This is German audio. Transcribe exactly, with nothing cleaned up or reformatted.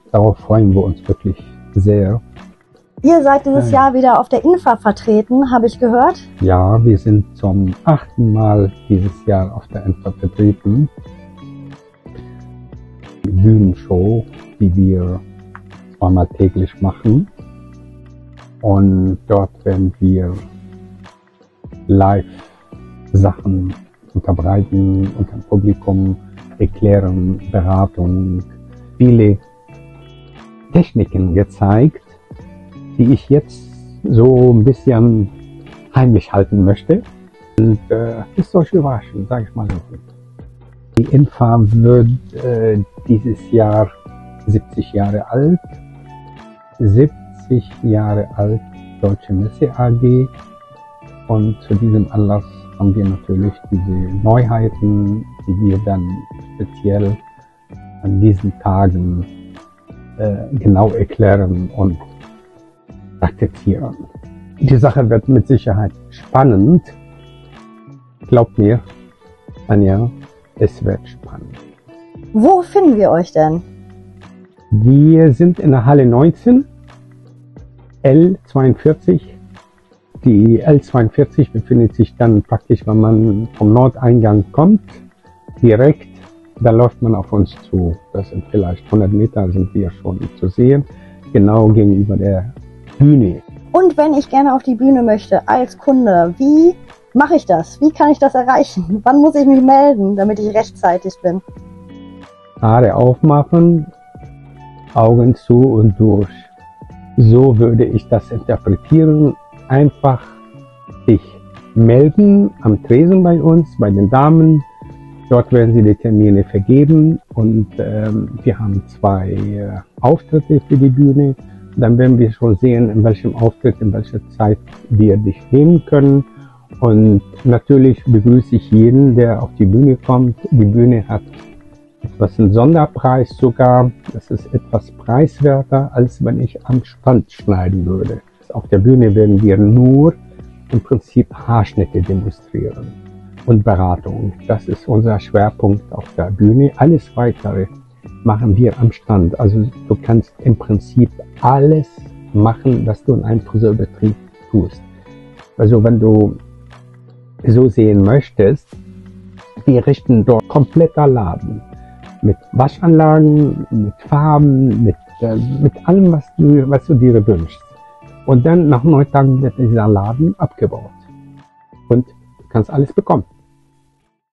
darauf freuen wir uns wirklich sehr. Ihr seid dieses Jahr wieder auf der Infa vertreten, habe ich gehört. Ja, wir sind zum achten Mal dieses Jahr auf der Infa vertreten. Die Bühnenshow, die wir zweimal täglich machen. Und dort werden wir live Sachen unterbreiten und dem Publikum erklären, Beratung, viele Techniken gezeigt, die ich jetzt so ein bisschen heimlich halten möchte. Und äh, ist euch überraschend, sage ich mal so. Die Infa wird äh, dieses Jahr siebzig Jahre alt. siebzig Jahre alt, Deutsche Messe A G. Und zu diesem Anlass haben wir natürlich diese Neuheiten, die wir dann speziell an diesen Tagen äh, genau erklären und praktizieren. Die Sache wird mit Sicherheit spannend. Glaubt mir, Anja, es wird spannend. Wo finden wir euch denn? Wir sind in der Halle neunzehn, L zweiundvierzig. Die L zweiundvierzig befindet sich dann praktisch, wenn man vom Nordeingang kommt, direkt, da läuft man auf uns zu. Das sind vielleicht hundert Meter, sind wir schon zu sehen, genau gegenüber der Bühne. Und wenn ich gerne auf die Bühne möchte als Kunde, wie mache ich das? Wie kann ich das erreichen? Wann muss ich mich melden, damit ich rechtzeitig bin? Haare aufmachen, Augen zu und durch. So würde ich das interpretieren. Einfach sich melden am Tresen bei uns, bei den Damen. Dort werden sie die Termine vergeben und ähm, wir haben zwei äh, Auftritte für die Bühne. Dann werden wir schon sehen, in welchem Auftritt, in welcher Zeit wir dich nehmen können. Und natürlich begrüße ich jeden, der auf die Bühne kommt. Die Bühne hat etwas einen Sonderpreis sogar. Das ist etwas preiswerter, als wenn ich am Stand schneiden würde. Auf der Bühne werden wir nur im Prinzip Haarschnitte demonstrieren und Beratung. Das ist unser Schwerpunkt auf der Bühne. Alles Weitere machen wir am Stand. Also du kannst im Prinzip alles machen, was du in einem Friseurbetrieb tust. Also wenn du so sehen möchtest, wir richten dort kompletter Laden mit Waschanlagen, mit Farben, mit, äh, mit allem, was du, was du dir wünschst. Und dann nach neun Tagen wird dieser Laden abgebaut. Und du kannst alles bekommen.